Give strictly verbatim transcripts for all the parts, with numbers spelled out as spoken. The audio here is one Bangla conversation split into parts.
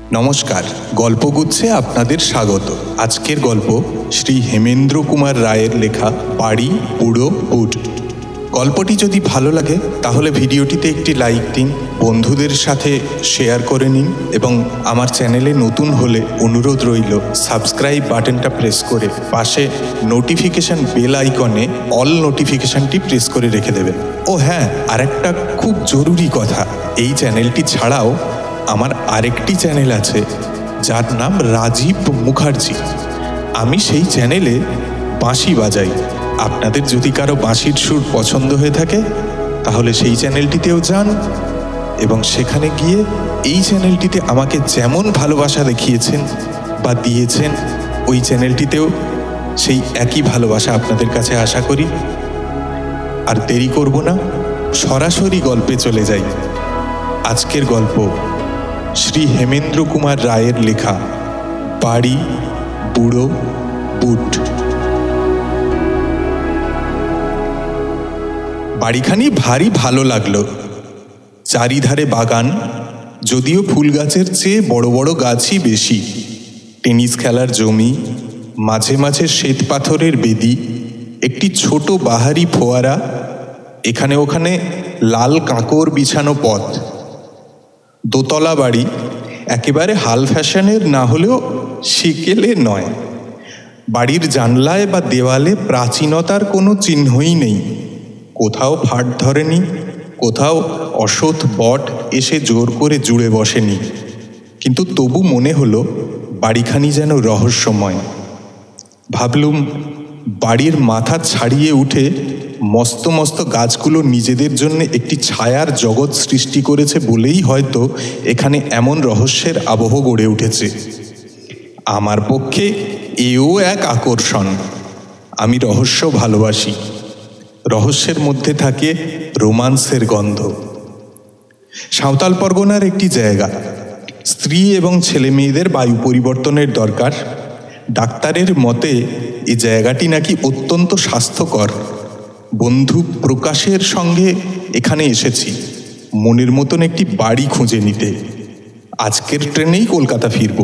নমস্কার, গল্পগুচ্ছে আপনাদের স্বাগত। আজকের গল্প শ্রী হেমেন্দ্র কুমার রায়ের লেখা বাড়ি বুড়ো বুট। গল্পটি যদি ভালো লাগে তাহলে ভিডিওটিতে একটি লাইক দিন, বন্ধুদের সাথে শেয়ার করে নিন এবং আমার চ্যানেলে নতুন হলে অনুরোধ রইল সাবস্ক্রাইব বাটনটা প্রেস করে পাশে নোটিফিকেশন বেল আইকনে অল নোটিফিকেশনটি প্রেস করে রেখে দেবেন। ও হ্যাঁ, আরেকটা খুব জরুরি কথা, এই চ্যানেলটি ছাড়াও আমার আরেকটি চ্যানেল আছে যার নাম রাজীব মুখার্জি। আমি সেই চ্যানেলে বাঁশি বাজাই। আপনাদের যদি কারো বাঁশির সুর পছন্দ হয়ে থাকে তাহলে সেই চ্যানেলটিতেও যান এবং সেখানে গিয়ে এই চ্যানেলটিতে আমাকে যেমন ভালোবাসা দেখিয়েছেন বা দিয়েছেন, ওই চ্যানেলটিতেও সেই একই ভালোবাসা আপনাদের কাছে আশা করি। আর দেরি করব না, সরাসরি গল্পে চলে যাই। আজকের গল্প শ্রী হেমেন্দ্র কুমার রায়ের লেখা বাড়ি বুড়ো বুট। বাড়িখানি ভারী ভালো লাগলো। চারিধারে বাগান, যদিও ফুল গাছের চেয়ে বড় বড় গাছই বেশি। টেনিস খেলার জমি, মাঝে মাঝে শ্বেত পাথরের বেদি, একটি ছোট বাহারি ফোয়ারা, এখানে ওখানে লাল কাঁকড় বিছানো পথ। দোতলা বাড়ি, একেবারে হাল ফ্যাশনের না হলেও সেকেলে নয়। বাড়ির জানলায় বা দেওয়ালে প্রাচীনতার কোনো চিহ্নই নেই। কোথাও ফাট ধরেনি, কোথাও অসৎ বট এসে জোর করে জুড়ে বসেনি। কিন্তু তবু মনে হলো বাড়িখানি যেন রহস্যময়। ভাবলুম বাড়ির মাথা ছাড়িয়ে উঠে মস্ত মস্ত গাছগুলো নিজেদের জন্য একটি ছায়ার জগৎ সৃষ্টি করেছে বলেই হয়তো এখানে এমন রহস্যের আবহ গড়ে উঠেছে। আমার পক্ষে এও এক আকর্ষণ। আমি রহস্য ভালোবাসি। রহস্যের মধ্যে থাকে রোমান্সের গন্ধ। সাঁওতাল পরগনার একটি জায়গা। স্ত্রী এবং ছেলে মেয়েদের বায়ু পরিবর্তনের দরকার। ডাক্তারের মতে এই জায়গাটি নাকি অত্যন্ত স্বাস্থ্যকর। বন্ধু প্রকাশের সঙ্গে এখানে এসেছি মনের মতন একটি বাড়ি খুঁজে নিতে। আজকের ট্রেনেই কলকাতা ফিরব।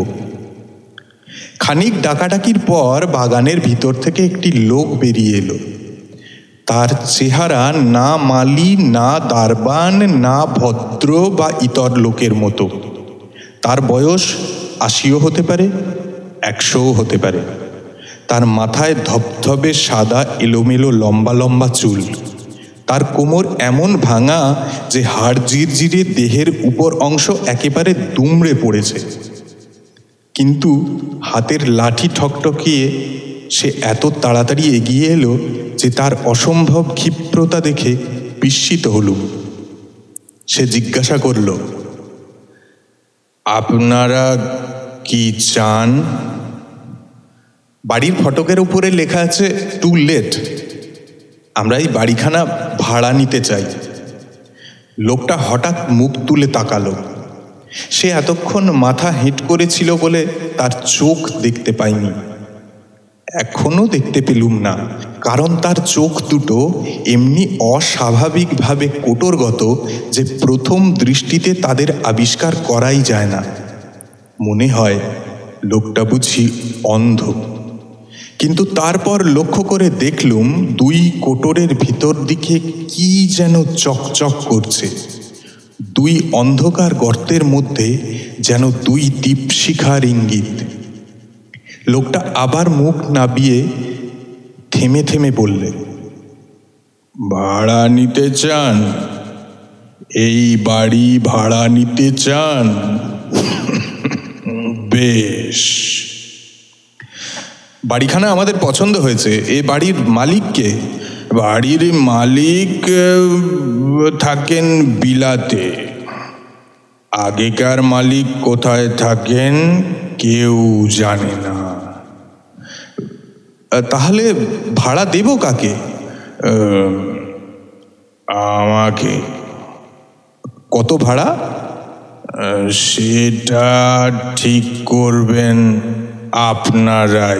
খানিক ডাকাডাকির পর বাগানের ভিতর থেকে একটি লোক বেরিয়ে এলো। তার চেহারা না মালি, না দারবান, না ভদ্র বা ইতর লোকের মতো। তার বয়স আশিও হতে পারে, একশোও হতে পারে। তার মাথায় ধবধবে সাদা এলোমেলো লম্বা লম্বা চুল। তার কোমর এমন ভাঙা যে হাড় জিরজিরে দেহের উপর অংশ একেবারে দুমড়ে পড়েছে। কিন্তু হাতের লাঠি ঠকঠকিয়ে সে এত তাড়াতাড়ি এগিয়ে এলো যে তার অসম্ভব ক্ষিপ্রতা দেখে বিস্মিত হলুম। সে জিজ্ঞাসা করল, আপনারা কি চান? বাড়ির ফটকের উপরে লেখা আছে টু লেট। আমরা এই বাড়িখানা ভাড়া নিতে চাই। লোকটা হঠাৎ মুখ তুলে তাকালো। সে এতক্ষণ মাথা হেঁট করেছিল বলে তার চোখ দেখতে পাইনি। এখনো দেখতে পেলুম না, কারণ তার চোখ দুটো এমনি অস্বাভাবিকভাবে কোটরগত যে প্রথম দৃষ্টিতে তাদের আবিষ্কার করাই যায় না। মনে হয় লোকটা বুঝি অন্ধ। কিন্তু তারপর লক্ষ্য করে দেখলুম দুই কোটরের ভিতর দিকে কি যেন চকচক করছে। দুই অন্ধকার গর্তের মধ্যে যেন দুই দীপশিখার ইঙ্গিত। লোকটা আবার মুখ নাবিয়ে থেমে থেমে বললে, ভাড়া নিতে চান? এই বাড়ি ভাড়া নিতে চান? বেশ, বাড়িখানা আমাদের পছন্দ হয়েছে। এ বাড়ির মালিককে? বাড়ির মালিক থাকেন বিলাতে। আগেকার মালিক কোথায় থাকেন কেউ জানে না। তাহলে ভাড়া দেব কাকে? আমাকে। কত ভাড়া? সেটা ঠিক করবেন আপনারাই।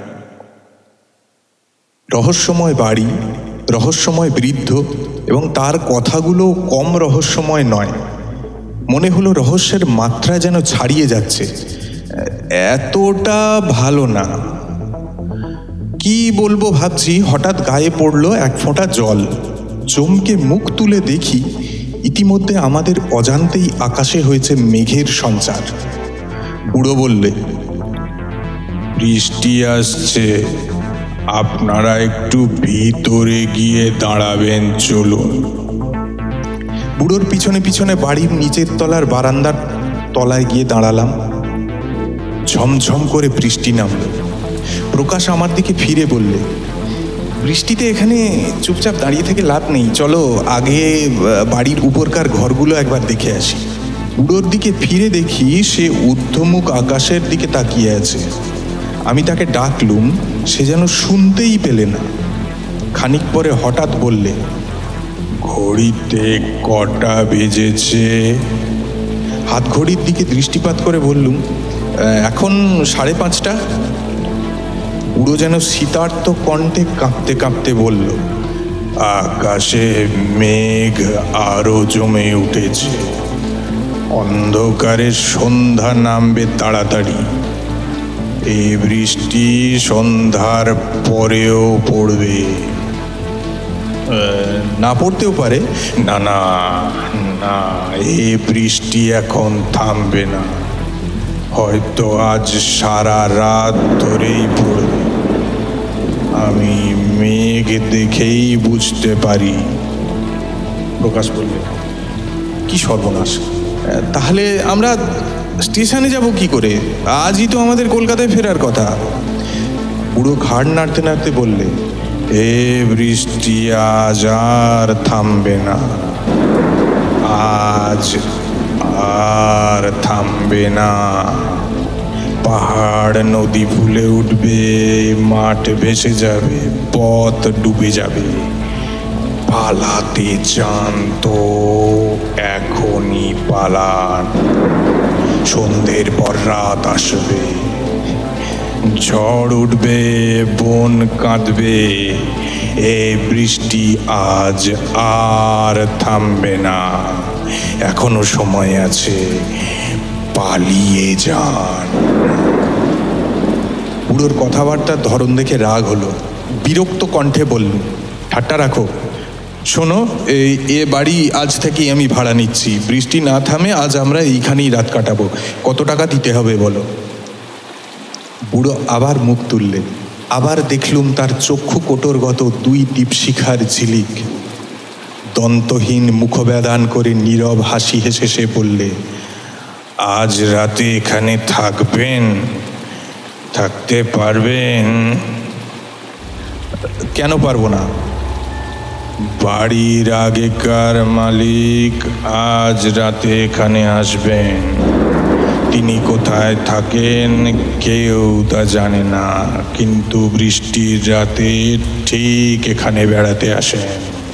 রহস্যময় বাড়ি, রহস্যময় বৃদ্ধ এবং তার কথাগুলো কম রহস্যময় নয়। মনে হলো রহস্যের মাত্রা যেন ছাড়িয়ে যাচ্ছে। এতটা ভালো না। কি বলবো ভাবছি, হঠাৎ গায়ে পড়লো এক ফোঁটা জল। চমকে মুখ তুলে দেখি ইতিমধ্যে আমাদের অজান্তেই আকাশে হয়েছে মেঘের সঞ্চার। বুড়ো বললে, বৃষ্টি আসছে, আপনারা একটু ভিতরে গিয়ে দাঁড়াবেন, চলুন। বুড়োর পিছনে পিছনে বাড়ির নিচের তলার বারান্দার তলায় গিয়ে দাঁড়ালাম। ঝমঝম করে বৃষ্টি নামল। প্রকাশ আমার দিকে ফিরে বললে, বৃষ্টিতে এখানে চুপচাপ দাঁড়িয়ে থেকে লাভ নেই, চলো আগে বাড়ির উপরকার ঘরগুলো একবার দেখে আসি। বুড়োর দিকে ফিরে দেখি সে ঊর্ধ্বমুখ আকাশের দিকে তাকিয়ে আছে। আমি তাকে ডাকলুম, সে যেন শুনতেই পেলে না। খানিক পরে হঠাৎ বললে, ঘড়িতে কটা বেজেছে? হাত ঘড়ির দিকে দৃষ্টিপাত করে বললুম, এখন সাড়ে পাঁচটা। বুড়ো যেন শীতার্ত কণ্ঠে কাঁপতে কাঁপতে বলল, আকাশে মেঘ আরো জমে উঠেছে, অন্ধকারের সন্ধ্যা নামবে তাড়াতাড়ি। এই বৃষ্টি সন্ধ্যার পরেও পড়বে। না পড়তেও পারে। না না না, এই বৃষ্টি এখন থামবে না, হয়তো আজ সারা রাত ধরেই পড়বে। আমি মেঘ দেখেই বুঝতে পারি। প্রকাশ বললে, কি সর্বনাশ! তাহলে আমরা স্টেশনে যাব কি করে? আজই তো আমাদের কলকাতায় ফেরার কথা। বুড়ো ঘাড় নাড়তে নাড়তে বললে, এ বৃষ্টি আজ আর থামবে না, আজ আর থামবে না। পাহাড় নদী ফুলে উঠবে, মাঠ ভেসে যাবে, পথ ডুবে যাবে। পালাতে চান তো এখনই পালান, সন্ধ্যের পর রাত আসবে, ঝড় উঠবে, বন কাঁদবে। এ বৃষ্টি আজ আর থামবে না, এখনো সময় আছে, পালিয়ে যান। বুড়োর কথাবার্তার ধরন দেখে রাগ হলো। বিরক্ত কণ্ঠে বলল, ঠাট্টা রাখো, শোনো, এই এ বাড়ি আজ থেকেই আমি ভাড়া নিচ্ছি। বৃষ্টি না থামে আজ আমরা এইখানেই রাত কাটাবো। কত টাকা দিতে হবে বলো? বুড়ো আবার মুখ তুললে। আবার দেখলুম তার চক্ষু কোটরগত দুই দীপশিখার ঝিলিক। দন্তহীন মুখব্যাদান করে নীরব হাসি হেসে সে বললে, আজ রাতে এখানে থাকবেন? থাকতে পারবেন? কেন পারবো না? বাড়ির আগেকার মালিক আজ রাতে এখানে আসবেন। তিনি কোথায় থাকেন কেউ তা জানে না, কিন্তু বৃষ্টির রাতে ঠিক এখানে বেড়াতে আসেন।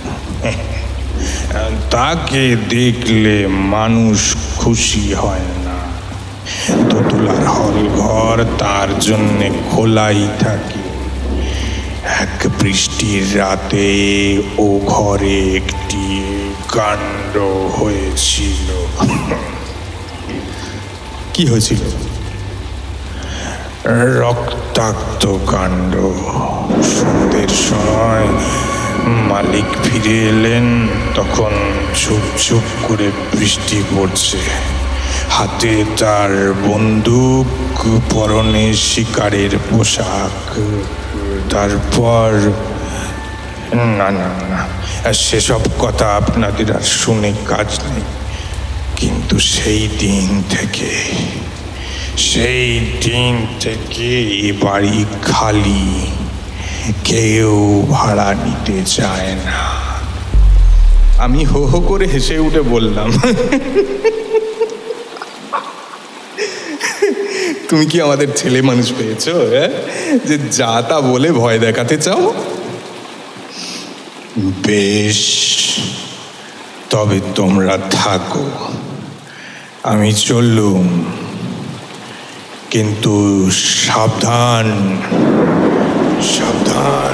তাকে দেখলে মানুষ খুশি হয় না। দোতলার হল ঘর তার জন্যে খোলাই থাকে। এক বৃষ্টির রাতে ও ঘরে একটি কাণ্ড হয়েছিল। কি হয়েছিল? রক্তাক্ত কাণ্ড। সন্ধ্যের সময় মালিক ফিরে এলেন, তখন চুপ চুপ করে বৃষ্টি পড়ছে। হাতে তার বন্দুক, পরনে শিকারের পোশাক। তারপর না না না সেসব কথা আপনাদের আর শুনে কাজ নেই। কিন্তু সেই দিন থেকে সেই দিন থেকে এই বাড়ি খালি, কেউ ভাড়া নিতে চায় না। আমি হো হো করে হেসে উঠে বললাম, তুমি কি আমাদের ছেলে মানুষ পেয়েছো, হ্যাঁ, যে যা তা বলে ভয় দেখাতে চাও? বেশ, তবে তোমরা থাকো, আমি চললুম। কিন্তু সাবধান, সাবধান।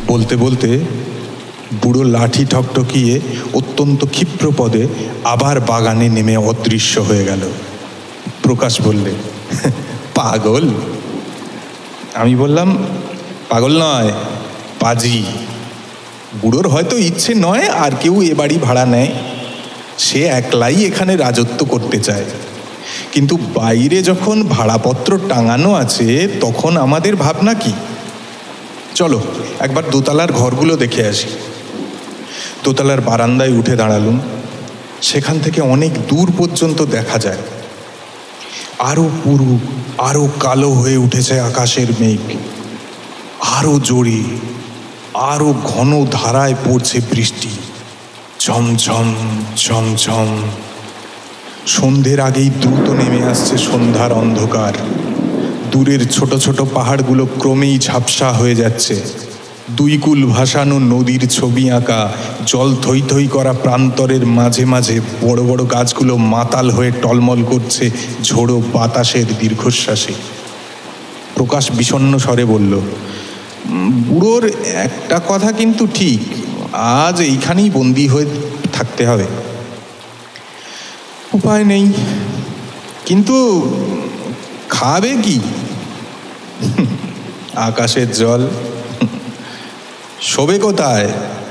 বলতে বলতে বুড়ো লাঠি ঠকঠকিয়ে অত্যন্ত ক্ষিপ্র পদে আবার বাগানে নেমে অদৃশ্য হয়ে গেল। প্রকাশ বললে, পাগল? আমি বললাম, পাগল নয়, পাজি। বুড়োর হয়তো ইচ্ছে নয় আর কেউ এ বাড়ি ভাড়া নেয়, সে একলাই এখানে রাজত্ব করতে চায়। কিন্তু বাইরে যখন ভাড়াপত্র টাঙানো আছে তখন আমাদের ভাবনা কি? চলো একবার দোতলার ঘরগুলো দেখে আসি। দোতলার বারান্দায় উঠে দাঁড়ালুম। সেখান থেকে অনেক দূর পর্যন্ত দেখা যায়। আরো পুরু আরো কালো হয়ে উঠেছে আকাশের মেঘ, আরো জোরে আরো ঘন ধারায় পড়ছে বৃষ্টি, ঝমঝম ঝমঝম। সন্ধ্যের আগেই দ্রুত নেমে আসছে সন্ধ্যার অন্ধকার। দূরের ছোট ছোট পাহাড়গুলো ক্রমেই ঝাপসা হয়ে যাচ্ছে। দুই কুল ভাসানো নদীর ছবি আঁকা জল থই থই করা প্রান্তরের মাঝে মাঝে বড় বড় গাছগুলো মাতাল হয়ে টলমল করছে ঝোড়ো বাতাসের দীর্ঘশ্বাসে। প্রকাশ বিষণ্ণ স্বরে বলল, বুড়োর একটা কথা কিন্তু ঠিক, আজ এইখানেই বন্দি হয়ে থাকতে হবে। উপায় নেই, কিন্তু খাবে কি? আকাশের জল। শোবে কোথায়?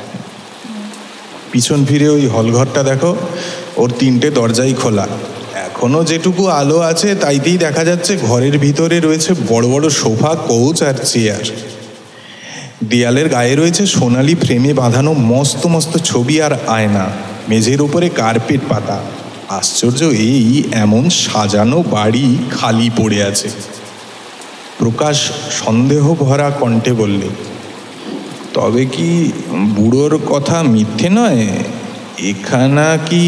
পিছন ফিরে ওই হলঘরটা দেখো, ওর তিনটে দরজাই খোলা। এখনো যেটুকু আলো আছে তাইতেই দেখা যাচ্ছে ঘরের ভিতরে রয়েছে বড় বড় সোফা, কোচ আর চেয়ার। দেয়ালের গায়ে রয়েছে সোনালি ফ্রেমে বাঁধানো মস্ত মস্ত ছবি আর আয়না। মেঝের উপরে কার্পেট পাতা। আশ্চর্য এই, এমন সাজানো বাড়ি খালি পড়ে আছে। প্রকাশ সন্দেহ ভরা কণ্ঠে বললে, তবে কি বুড়োর কথা মিথ্যে নয়? এখানা কি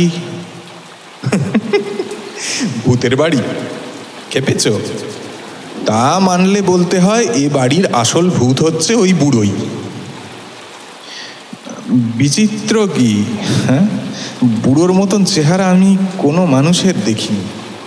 ভূতের বাড়ি? খেপেছ? তা মানলে বলতে হয় এ বাড়ির আসল ভূত হচ্ছে ওই বুড়োই। বিচিত্র কি, হ্যাঁ, বুড়োর মতন চেহারা আমি কোনো মানুষের দেখিনি।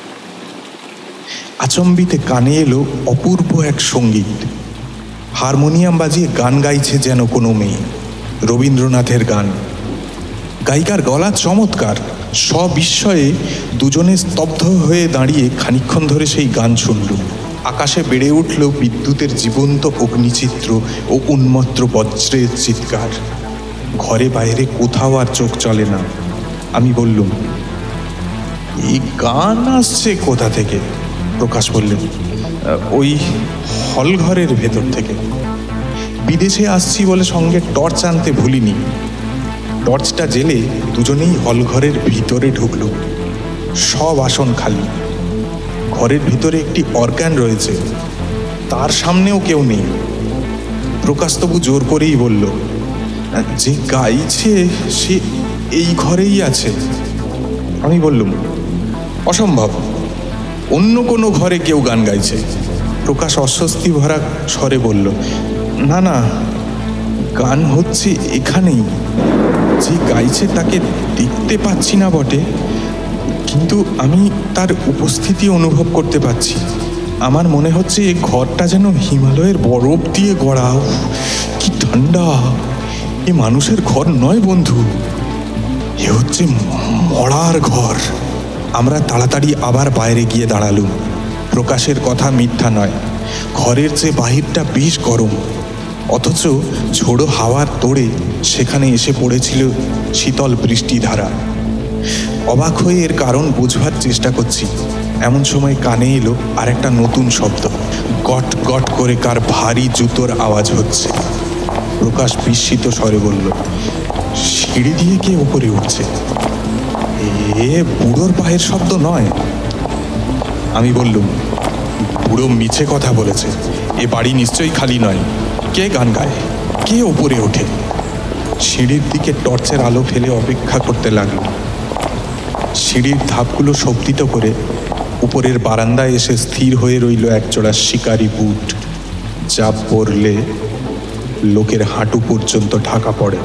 আচম্বিতে কানে এলো অপূর্ব এক সঙ্গীত। হারমোনিয়াম বাজিয়ে গান গাইছে যেন কোনো মেয়ে, রবীন্দ্রনাথের গান। গায়িকার গলা চমৎকার। সবিস্ময়ে দুজনে স্তব্ধ হয়ে দাঁড়িয়ে খানিকক্ষণ ধরে সেই গান শুনলুম। আকাশে বেড়ে উঠল বিদ্যুতের জীবন্ত অগ্নিচিত্র ও উন্মত্ত বজ্রের চিৎকার। ঘরে বাইরে কোথাও আর চোখ চলে না। আমি বললুম, এই গান আসছে কোথা থেকে? প্রকাশ বললেন, ওই হলঘরের ভেতর থেকে। বিদেশে আসছি বলে সঙ্গে টর্চ আনতে ভুলিনি। টর্চটা জেলে দুজনেই হলঘরের ভিতরে ঢুকল। সব আসন খালি। ঘরের ভিতরে একটি অর্গান রয়েছে, তার সামনেও কেউ নেই। প্রকাশ তবু জোর করেই বলল, যে গাইছে সে এই ঘরেই আছে। আমি বললুম, অসম্ভব, অন্য কোনো ঘরে কেউ গান গাইছে। প্রকাশ অস্বস্তি ভরা স্বরে বলল, না না, গান হচ্ছে এখানেই। যে গাইছে তাকে দেখতে পাচ্ছি না বটে, কিন্তু আমি তার উপস্থিতি অনুভব করতে পারছি। আমার মনে হচ্ছে এই ঘরটা যেন হিমালয়ের বরফ দিয়ে গড়া। কি ঠান্ডা! এ মানুষের ঘর নয় বন্ধু, এ হচ্ছে মরার ঘর। আমরা তাড়াতাড়ি আবার বাইরে গিয়ে দাঁড়ালুম। প্রকাশের কথা মিথ্যা নয়, ঘরের চেয়ে বাহিরটা বেশ গরম, অথচ ঝোড়ো হাওয়ার তোড়ে সেখানে এসে পড়েছিল শীতল বৃষ্টিধারা। অবাক হয়ে এর কারণ বুঝবার চেষ্টা করছি, এমন সময় কানে এলো আর একটা নতুন শব্দ। গট গট করে কার ভারী জুতোর আওয়াজ হচ্ছে। প্রকাশ বিস্মিত স্বরে বলল, সিঁড়ি দিয়ে কে উপরে উঠছে? এ বুড়োর পায়ের শব্দ নয়। আমি বললুম, বুড়ো মিছে কথা বলেছে, এ বাড়ি নিশ্চয়ই খালি নয়। কে গান গায়? কে ওপরে ওঠে? সিঁড়ির দিকে টর্চের আলো ফেলে অপেক্ষা করতে লাগল। সিঁড়ির ধাপগুলো শব্দিত করে উপরের বারান্দায় এসে স্থির হয়ে রইল একজোড়া শিকারি বুট, যা পরলে লোকের হাঁটু পর্যন্ত ঢাকা পড়ে।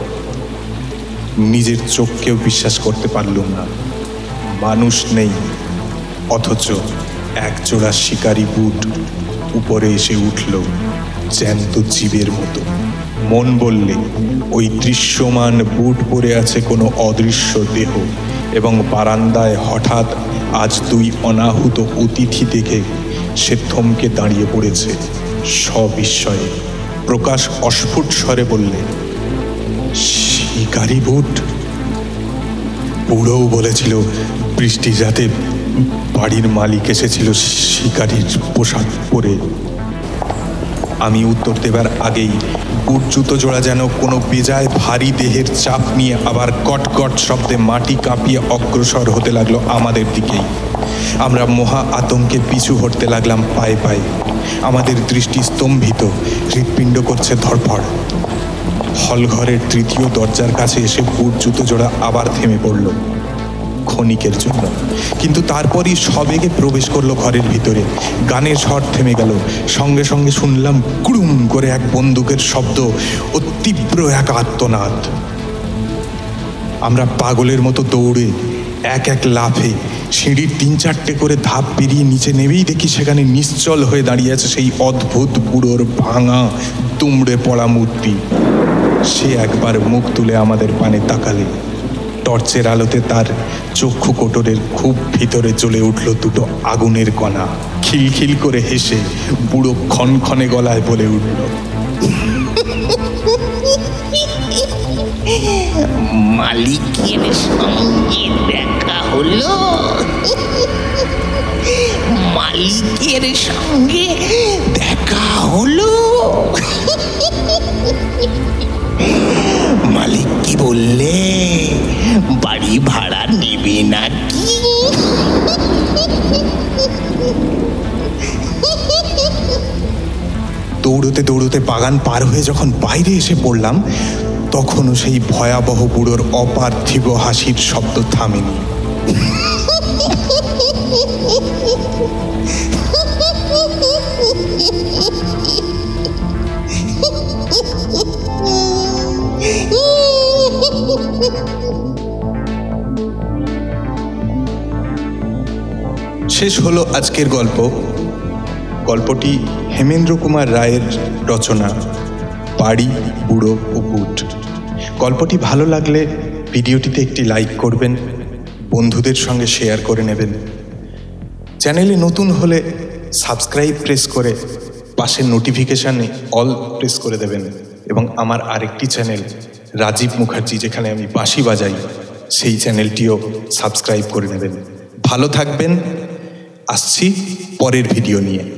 নিজের চোখকেও বিশ্বাস করতে পারলুম না। মানুষ নেই, অথচ একজোড়া শিকারি বুট উপরে এসে উঠল জ্যান্ত জীবের মতো। মন বললে ওই দৃশ্যমান বুট পরে আছে কোনো অদৃশ্য দেহ, এবং বারান্দায় হঠাৎ আজ দুই অনাহুত অতিথি দেখে সে থমকে দাঁড়িয়ে পড়েছে সবিস্ময়ে। প্রকাশ অস্ফুট স্বরে বললে, শিকারি বুট? বুড়োও বলেছিল বৃষ্টি যাতে বাড়ির মালিক এসেছিল শিকারির পোশাক পরে। আমি উত্তর দেবার আগেই বুট জুতো জোড়া যেন কোনো বেজায় ভারী দেহের চাপ নিয়ে আবার কটকট শব্দে মাটি কাঁপিয়ে অগ্রসর হতে লাগলো আমাদের দিকেই। আমরা মহা আতঙ্কে পিছু হটতে লাগলাম পায়ে পায়ে। আমাদের দৃষ্টি স্তম্ভিত, হৃৎপিণ্ড করছে ধড়ফড়। হলঘরের তৃতীয় দরজার কাছে এসে বুট জুতো জোড়া আবার থেমে পড়ল ক্ষণিকের জন্য, কিন্তু তারপরই সবেগে প্রবেশ করলো ঘরের ভিতরে। গানের স্বর থেমে গেল, সঙ্গে সঙ্গে শুনলাম কুড়ুম করে এক বন্দুকের শব্দ ও তীব্র এক আর্তনাদ। আমরা পাগলের মতো দৌড়ে এক এক লাফে সিঁড়ির তিন চারটে করে ধাপ পেরিয়ে নিচে নেমেই দেখি সেখানে নিশ্চল হয়ে দাঁড়িয়ে আছে সেই অদ্ভুত বুড়োর ভাঙা দুমড়ে পড়া মূর্তি। সে একবার মুখ তুলে আমাদের পানে তাকালে, টর্চের আলোতে তার চক্ষু কোটরের খুব ভিতরে জ্বলে উঠল দুটো আগুনের কণা। খিলখিল করে হেসে বুড়ো ক্ষণক্ষণে গলায় বলে উঠল, মালিকের সঙ্গে দেখা হলো, মালিকের সঙ্গে দেখা হলো। মালিক কি বললে? বাড়ি ভাড়া নেবে নাকি? দৌড়তে দৌড়তে বাগান পার হয়ে যখন বাইরে এসে পড়লাম, তখনও সেই ভয়াবহ বুড়োর অপার্থিব হাসির শব্দ থামেনি। শেষ হলো আজকের গল্প। গল্পটি হেমেন্দ্র কুমার রায়ের রচনা, বাড়ি, বুড়ো ও বুট। গল্পটি ভালো লাগলে ভিডিওটিতে একটি লাইক করবেন, বন্ধুদের সঙ্গে শেয়ার করে নেবেন। চ্যানেলে নতুন হলে সাবস্ক্রাইব প্রেস করে পাশের নোটিফিকেশানে অল প্রেস করে দেবেন, এবং আমার আরেকটি চ্যানেল রাজীব মুখার্জি, যেখানে আমি বাঁশি বাজাই, সেই চ্যানেলটিও সাবস্ক্রাইব করে নেবেন। ভালো থাকবেন। আসছি পরের ভিডিও নিয়ে।